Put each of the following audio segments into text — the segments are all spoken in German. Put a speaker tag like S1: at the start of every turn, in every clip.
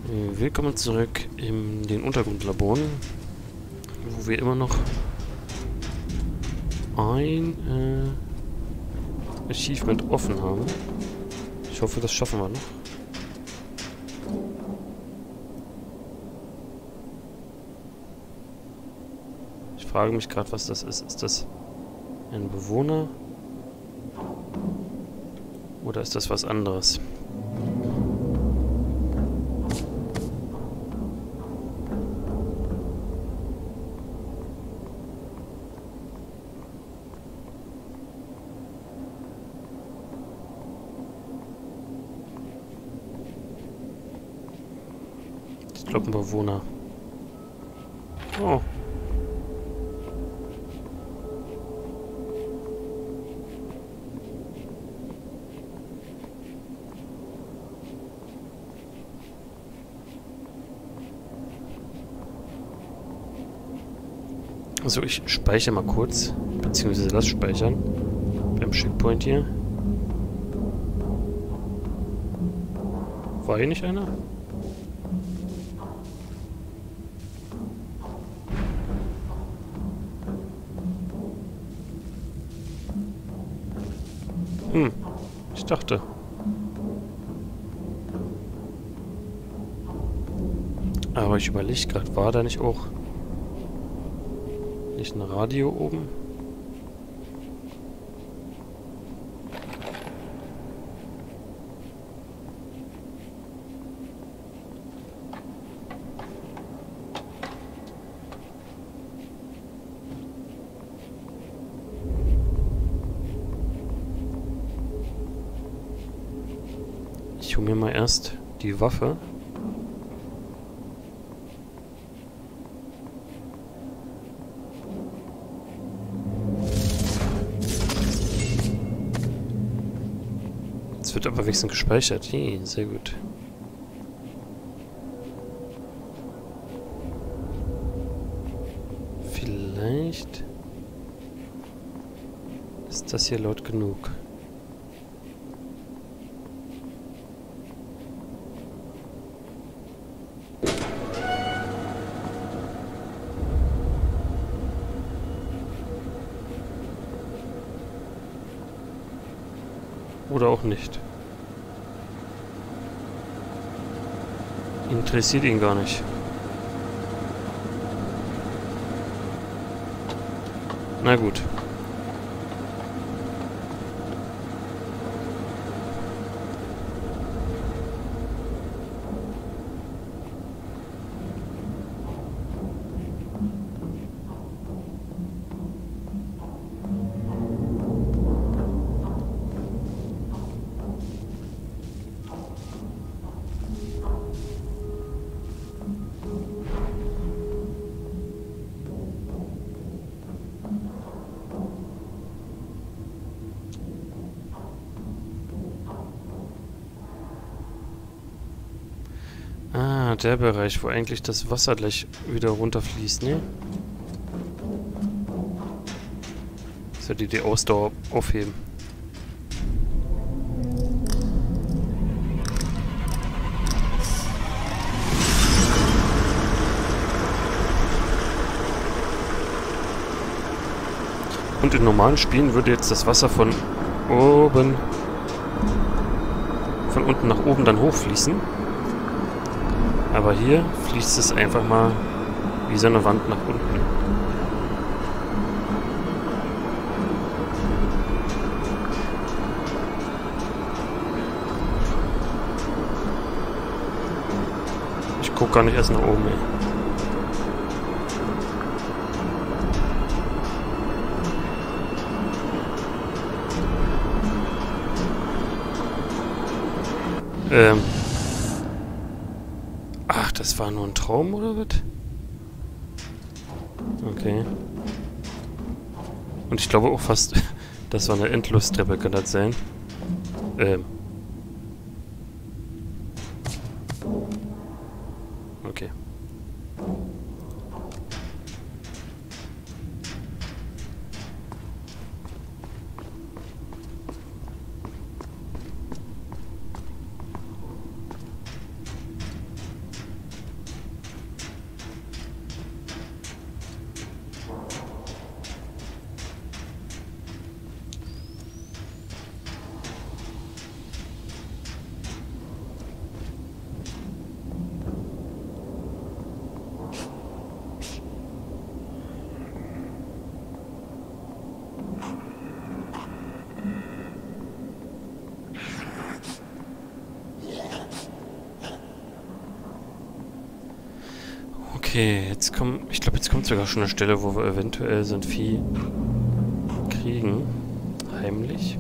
S1: Willkommen zurück in den Untergrundlaboren, wo wir immer noch ein Achievement offen haben. Ich hoffe, das schaffen wir noch. Ich frage mich gerade, was das ist. Ist das ein Bewohner? Oder ist das was anderes? Ich glaube, ein Bewohner. Oh. Also ich speichere mal kurz, beziehungsweise lass speichern. Beim Checkpoint hier. War hier nicht einer? Ich dachte. Aber ich überlege gerade, war da nicht auch nicht ein Radio oben? Ich hole mir mal erst die Waffe. Jetzt wird aber wenigstens gespeichert. Hey, sehr gut. Vielleicht ist das hier laut genug. Oder auch nicht. Interessiert ihn gar nicht. Na gut. Ah, der Bereich, wo eigentlich das Wasser gleich wieder runterfließt, ne? Sollte die Ausdauer aufheben. Und in normalen Spielen würde jetzt das Wasser von unten nach oben dann hochfließen. Aber hier fließt es einfach mal wie so eine Wand nach unten. Ich gucke gar nicht erst nach oben, ey. Ach, das war nur ein Traum, oder was? Okay. Und ich glaube auch fast, das war eine Endlostreppe, kann das sein? Okay. Okay, jetzt kommt... Ich glaube, jetzt kommt sogar schon eine Stelle, wo wir eventuell so ein Vieh kriegen. Heimlich.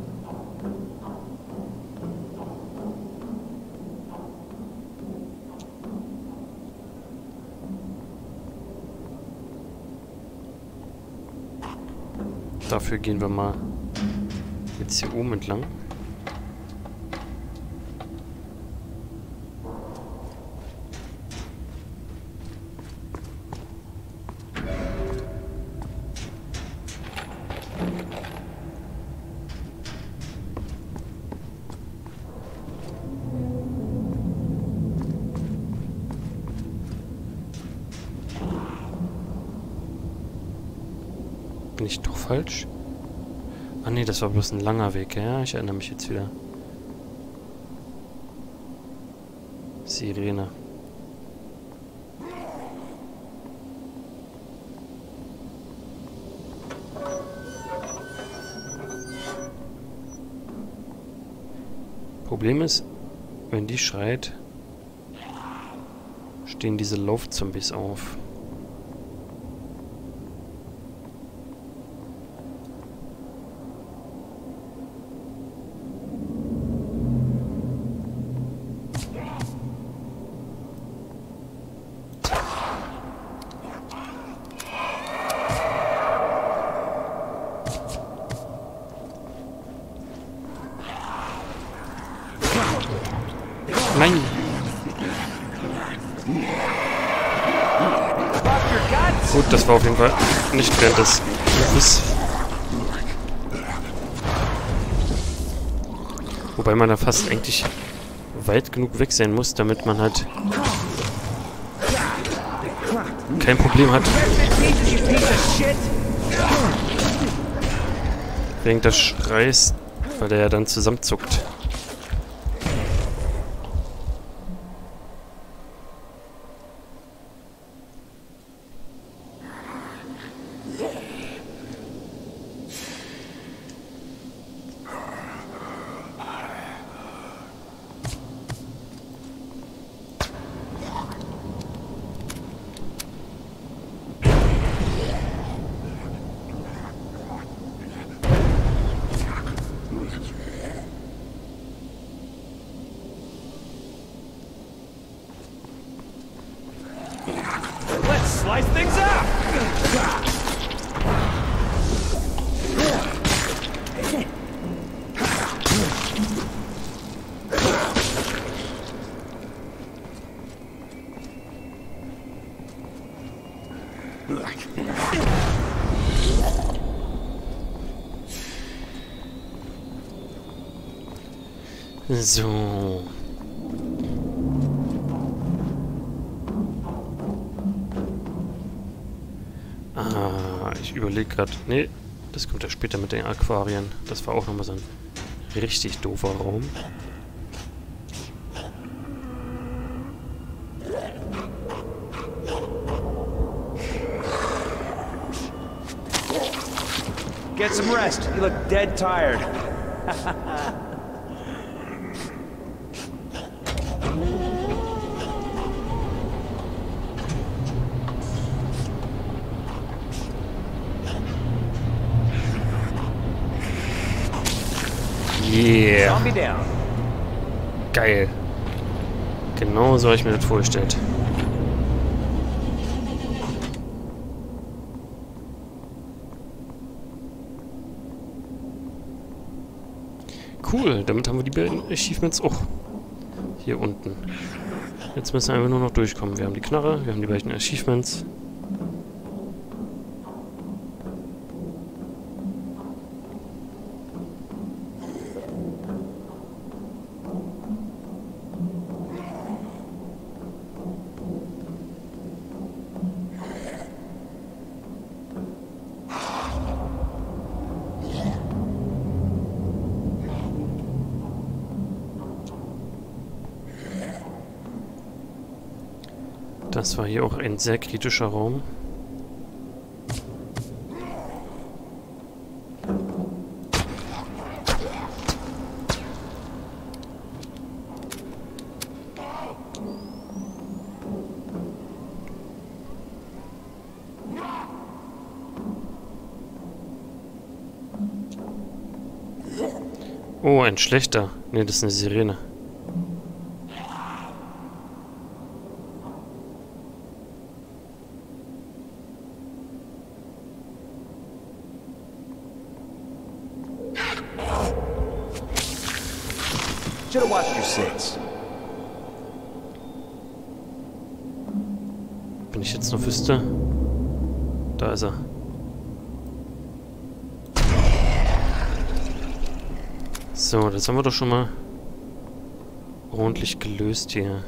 S1: Dafür gehen wir mal jetzt hier oben entlang. Bin ich doch falsch? Ah ne, das war bloß ein langer Weg. Ja, ich erinnere mich jetzt wieder. Sirene. Problem ist, wenn die schreit, stehen diese Laufzombies auf. Nein! Gut, das war auf jeden Fall nicht während des Rufes. Wobei man da fast eigentlich weit genug weg sein muss, damit man halt kein Problem hat, wegen des Schreis, weil der ja dann zusammenzuckt.
S2: Let's slice things up!
S1: So. Ich überlege gerade. Nee, das kommt ja später mit den Aquarien. Das war auch nochmal so ein richtig doofer Raum.
S2: Get some rest. You look dead tired.
S1: Yeah.
S2: Zombie down.
S1: Geil. Genau so habe ich mir das vorgestellt. Cool, damit haben wir die beiden Achievements auch hier unten. Jetzt müssen wir einfach nur noch durchkommen. Wir haben die Knarre, wir haben die beiden Achievements. Das war hier auch ein sehr kritischer Raum. Oh, ein schlechter. Ne, das ist eine Sirene.
S2: Should've watched your six.
S1: Wenn ich jetzt noch wüsste. Da ist er. So, das haben wir doch schon mal ordentlich gelöst hier.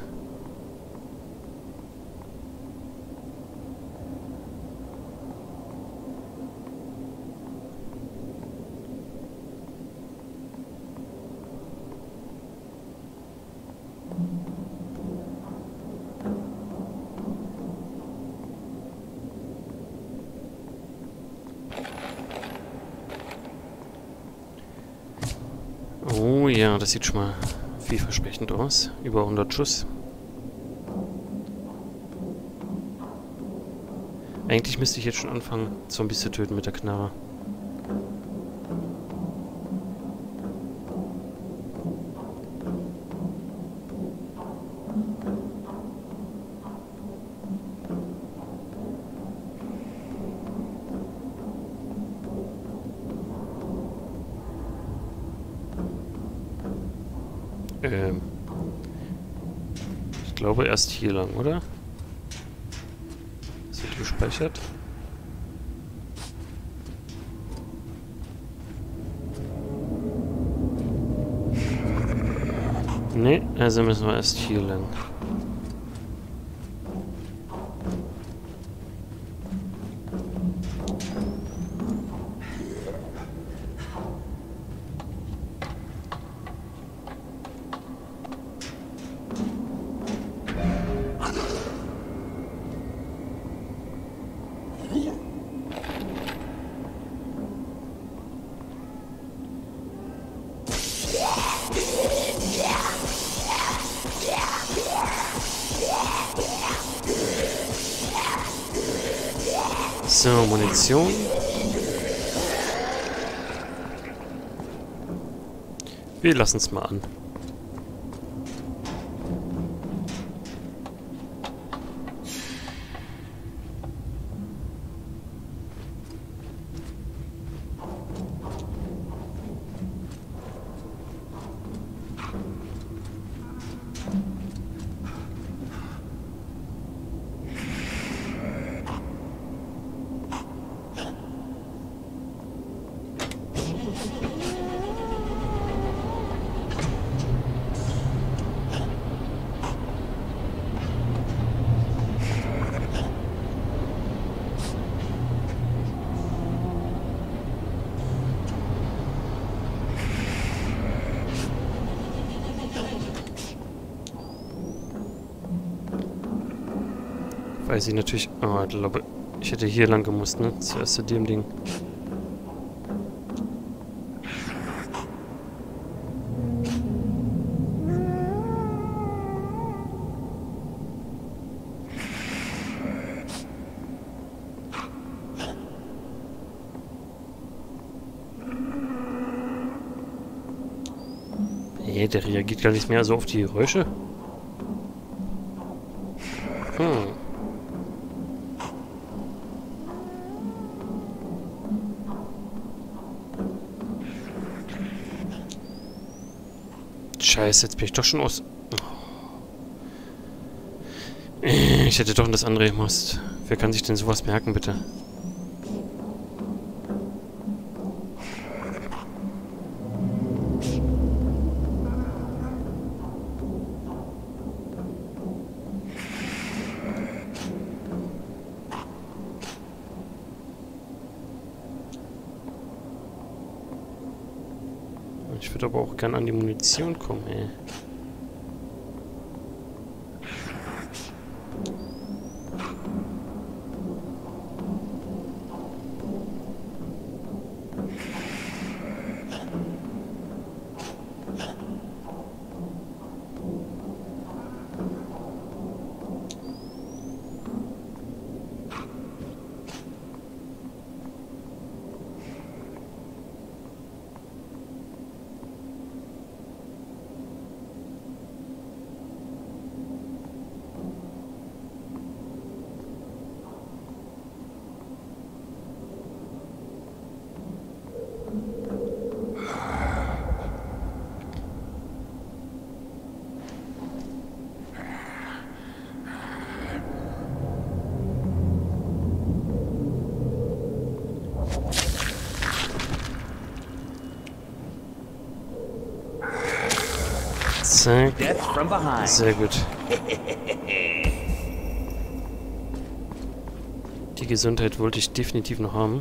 S1: Oh ja, das sieht schon mal vielversprechend aus. Über 100 Schuss. Eigentlich müsste ich jetzt schon anfangen, Zombies zu töten mit der Knarre. Ich glaube erst hier lang, oder? Das wird gespeichert. Ne, also müssen wir erst hier lang. So, Munition. Wir lassen es mal an. Weiß ich natürlich... Oh, ich glaube, ich hätte hier lang gemusst, ne? Zuerst zu dem Ding. Nee, der reagiert gar nicht mehr so auf die Geräusche. Scheiße, jetzt bin ich doch schon aus... Ich hätte doch in das andere gemusst. Wer kann sich denn sowas merken, bitte? Ich würde aber auch gerne an die Munition kommen, ey. Zack.
S2: Death from behind.
S1: Sehr gut. Die Gesundheit wollte ich definitiv noch haben.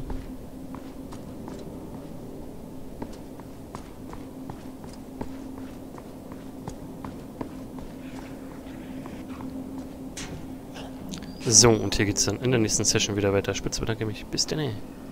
S1: So, und hier geht's dann in der nächsten Session wieder weiter. Spitze bedanke mich. Bis dann.